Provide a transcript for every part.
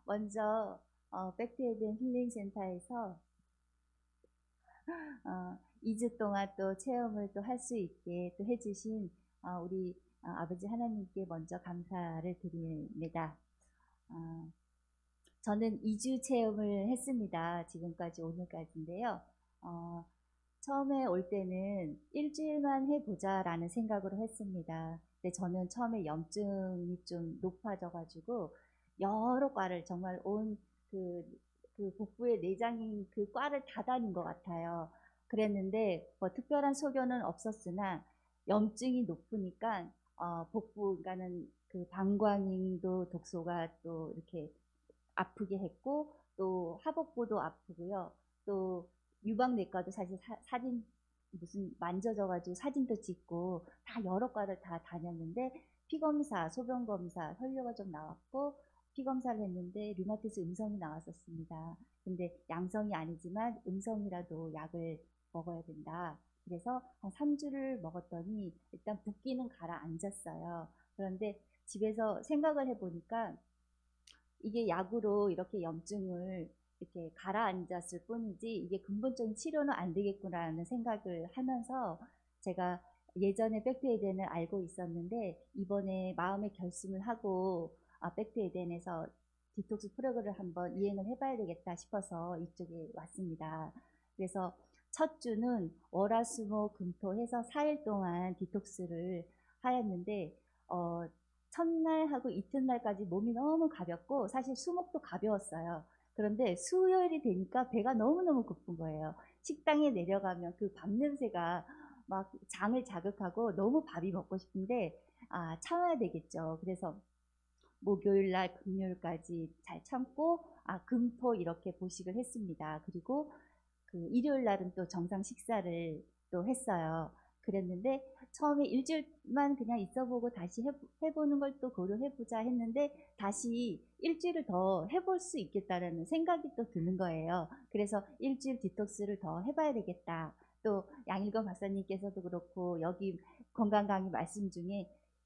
먼저 백투에덴 힐링센터에서 2주 동안 또 체험을 또 할 수 있게 또 해주신 우리 아버지 하나님께 먼저 감사를 드립니다. 저는 2주 체험을 했습니다. 지금까지 오늘까지인데요. 처음에 올 때는 일주일만 해보자라는 생각으로 했습니다. 근데 저는 처음에 염증이 좀 높아져가지고 여러 과를 정말 그 복부의 내장인 그 과를 다 다닌 것 같아요. 그랬는데 뭐 특별한 소견은 없었으나 염증이 높으니까 복부, 그러니까는 그 방광ing도 독소가 또 이렇게 아프게 했고 또 하복부도 아프고요. 또 유방내과도 사실 사진 무슨 만져져가지고 사진도 찍고 다 여러 과를 다 다녔는데 피검사, 소변검사, 혈뇨가 좀 나왔고 피검사를 했는데 류마티스 음성이 나왔었습니다. 근데 양성이 아니지만 음성이라도 약을 먹어야 된다. 그래서 한 3주를 먹었더니 일단 붓기는 가라앉았어요. 그런데 집에서 생각을 해보니까 이게 약으로 이렇게 염증을 이렇게 가라앉았을 뿐이지 이게 근본적인 치료는 안 되겠구나라는 생각을 하면서 제가 예전에 백투에덴을 알고 있었는데 이번에 마음의 결심을 하고 백투에덴에서 디톡스 프로그램을 한번 이행을 해봐야 되겠다 싶어서 이쪽에 왔습니다. 그래서 첫 주는 월화수목금토 해서 4일 동안 디톡스를 하였는데 첫날하고 이튿날까지 몸이 너무 가볍고 사실 수목도 가벼웠어요. 그런데 수요일이 되니까 배가 너무너무 고픈 거예요. 식당에 내려가면 그 밥 냄새가 막 장을 자극하고 너무 밥이 먹고 싶은데 참아야 되겠죠. 그래서 목요일 날 금요일까지 잘 참고 금토 이렇게 보식을 했습니다. 그리고 그 일요일 날은 또 정상 식사를 또 했어요. 그랬는데 처음에 일주일만 그냥 있어보고 다시 해보는 걸 또 고려해보자 했는데 다시 일주일을 더 해볼 수 있겠다라는 생각이 또 드는 거예요. 그래서 일주일 디톡스를 더 해봐야 되겠다. 또 양일건 박사님께서도 그렇고 여기 건강 강의 말씀 중에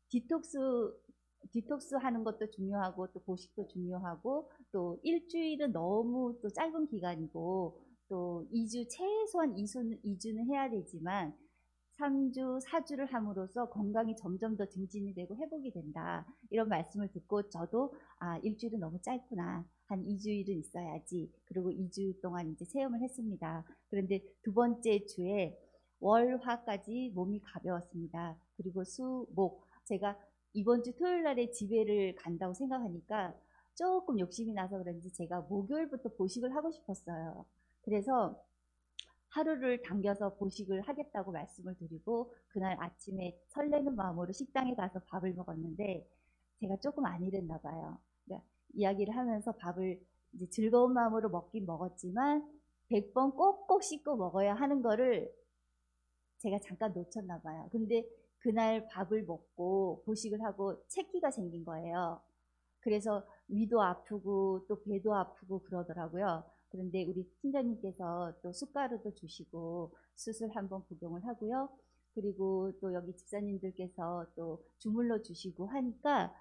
디톡스 하는 것도 중요하고 또 보식도 중요하고 또 일주일은 너무 또 짧은 기간이고 또 2주 최소한 2주는 해야 되지만 3주, 4주를 함으로써 건강이 점점 더 증진이 되고 회복이 된다. 이런 말씀을 듣고 저도 일주일은 너무 짧구나. 한 2주일은 있어야지. 그리고 2주 동안 이제 체험을 했습니다. 그런데 두 번째 주에 월, 화까지 몸이 가벼웠습니다. 그리고 수, 목. 제가 이번 주 토요일 날에 집회를 간다고 생각하니까 조금 욕심이 나서 그런지 제가 목요일부터 보식을 하고 싶었어요. 그래서 하루를 당겨서 보식을 하겠다고 말씀을 드리고 그날 아침에 설레는 마음으로 식당에 가서 밥을 먹었는데 제가 조금 안 이랬나 봐요. 그러니까 이야기를 하면서 밥을 이제 즐거운 마음으로 먹긴 먹었지만 100번 꼭꼭 씹고 먹어야 하는 거를 제가 잠깐 놓쳤나 봐요. 근데 그날 밥을 먹고 보식을 하고 체기가 생긴 거예요. 그래서 위도 아프고 또 배도 아프고 그러더라고요. 그런데 우리 팀장님께서 또 숟가루도 주시고 수술 한번 복용을 하고요. 그리고 또 여기 집사님들께서 또 주물러 주시고 하니까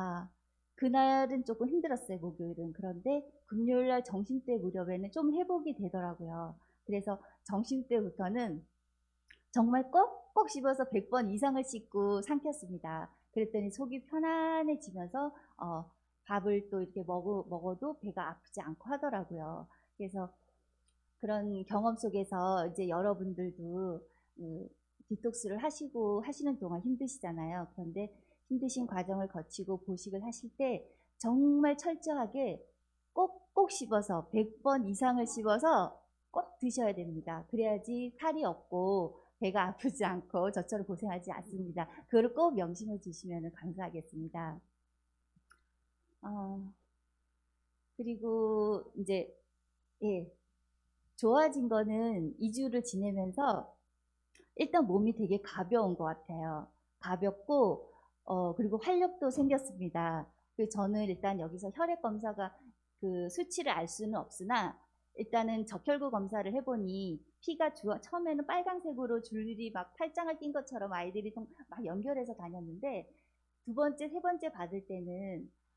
그날은 조금 힘들었어요. 목요일은. 그런데 금요일날 점심때 무렵에는 좀 회복이 되더라고요. 그래서 점심때부터는 정말 꼭꼭 씹어서 100번 이상을 씹고 삼켰습니다. 그랬더니 속이 편안해지면서 밥을 또 이렇게 먹어도 배가 아프지 않고 하더라고요. 그래서 그런 경험 속에서 이제 여러분들도 디톡스를 하시고 하시는 동안 힘드시잖아요. 그런데 힘드신 과정을 거치고 보식을 하실 때 정말 철저하게 꼭꼭 씹어서 100번 이상을 씹어서 꼭 드셔야 됩니다. 그래야지 살이 없고 배가 아프지 않고 저처럼 고생하지 않습니다. 그걸 꼭 명심해 주시면 감사하겠습니다. 그리고 이제 예, 좋아진 거는 2주를 지내면서 일단 몸이 되게 가벼운 것 같아요. 가볍고 그리고 활력도 생겼습니다. 저는 일단 여기서 혈액 검사가 그 수치를 알 수는 없으나 일단은 적혈구 검사를 해보니 피가 처음에는 빨간색으로 줄이 막 팔짱을 낀 것처럼 아이들이 막 연결해서 다녔는데 두 번째, 세 번째 받을 때는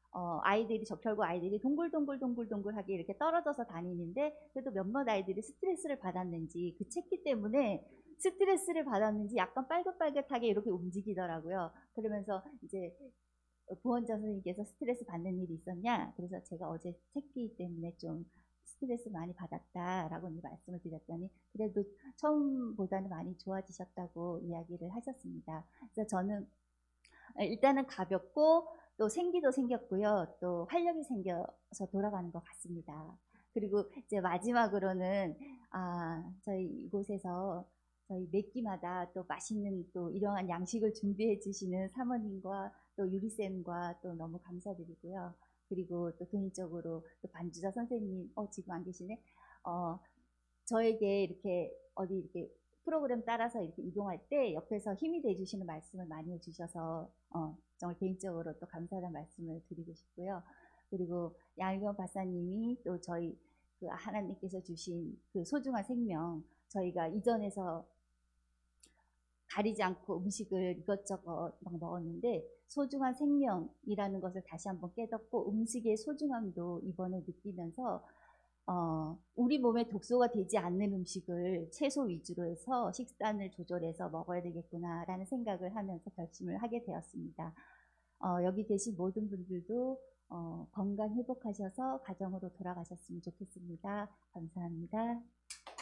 아이들이 적혈구 아이들이 동글동글동글동글하게 이렇게 떨어져서 다니는데 그래도 몇몇 아이들이 스트레스를 받았는지 그 채기 때문에 스트레스를 받았는지 약간 빨긋빨긋하게 이렇게 움직이더라고요. 그러면서 이제 보원자 선생님께서 스트레스 받는 일이 있었냐? 그래서 제가 어제 책기 때문에 좀 스트레스 많이 받았다라고 말씀을 드렸더니 그래도 처음보다는 많이 좋아지셨다고 이야기를 하셨습니다. 그래서 저는 일단은 가볍고 또 생기도 생겼고요. 또 활력이 생겨서 돌아가는 것 같습니다. 그리고 이제 마지막으로는 저희 이곳에서 저희 매 끼마다 또 맛있는 또 이러한 양식을 준비해 주시는 사모님과 또 유리쌤과 또 너무 감사드리고요. 그리고 또 개인적으로 또 반주자 선생님, 지금 안 계시네. 저에게 이렇게 어디 이렇게 프로그램 따라서 이렇게 이동할 때 옆에서 힘이 돼주시는 말씀을 많이 해주셔서 정말 개인적으로 또 감사하다는 말씀을 드리고 싶고요. 그리고 양일경 박사님이 또 저희 그 하나님께서 주신 그 소중한 생명, 저희가 이전에서 가리지 않고 음식을 이것저것 막 먹었는데 소중한 생명이라는 것을 다시 한번 깨닫고 음식의 소중함도 이번에 느끼면서 우리 몸에 독소가 되지 않는 음식을 채소 위주로 해서 식단을 조절해서 먹어야 되겠구나라는 생각을 하면서 결심을 하게 되었습니다. 여기 계신 모든 분들도 건강 회복하셔서 가정으로 돌아가셨으면 좋겠습니다. 감사합니다.